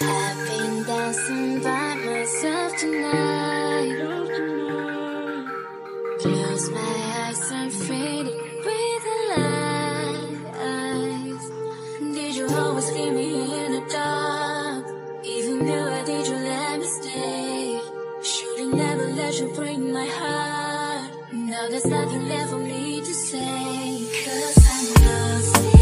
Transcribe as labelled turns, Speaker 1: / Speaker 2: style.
Speaker 1: I've been dancing by myself tonight. Close my eyes and fading with the lights. Did you always leave me in the dark? Even though I did, you let me stay. Should've never let you break my heart. Now there's nothing left for me to say, 'cause I'm lost.